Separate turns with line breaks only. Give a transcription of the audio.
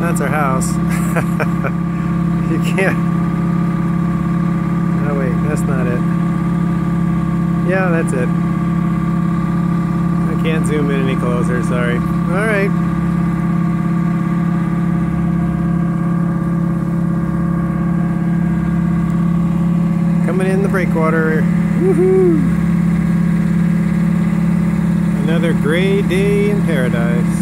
that's our house. You can't. Oh wait, that's not it. Yeah, that's it. I can't zoom in any closer, sorry. Alright. Coming in the breakwater. Woohoo! Another great day in paradise.